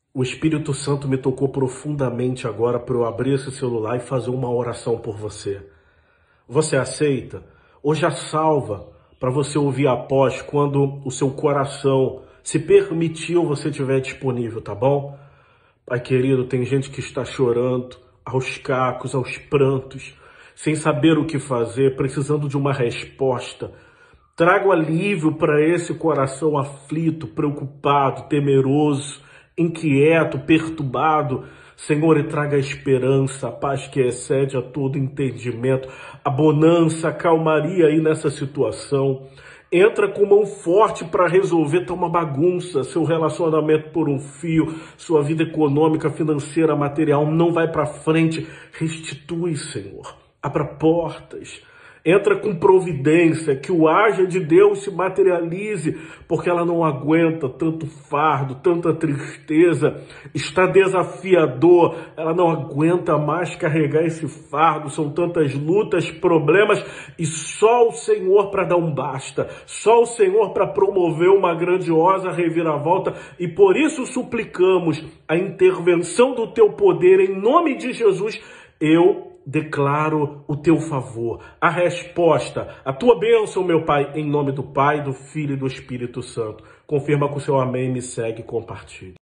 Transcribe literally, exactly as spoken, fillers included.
O Espírito Santo me tocou profundamente agora para eu abrir esse celular e fazer uma oração por você. Você aceita? Ou já salva para você ouvir após quando o seu coração, se permitiu, você estiver disponível, tá bom? Pai querido, tem gente que está chorando, aos cacos, aos prantos, sem saber o que fazer, precisando de uma resposta. Trago alívio para esse coração aflito, preocupado, temeroso, inquieto, perturbado. Senhor, e traga a esperança, a paz que excede a todo entendimento, a bonança, a calmaria aí nessa situação. Entra com mão forte para resolver, tá uma bagunça, seu relacionamento por um fio, sua vida econômica, financeira, material não vai para frente. Restitui, Senhor, abra portas. Entra com providência, que o haja de Deus se materialize, porque ela não aguenta tanto fardo, tanta tristeza, está desafiador, ela não aguenta mais carregar esse fardo, são tantas lutas, problemas, e só o Senhor para dar um basta, só o Senhor para promover uma grandiosa reviravolta, e por isso suplicamos a intervenção do teu poder, em nome de Jesus. Eu declaro o teu favor, a resposta, a tua bênção, meu Pai, em nome do Pai, do Filho e do Espírito Santo. Confirma com o seu amém, me segue e compartilhe.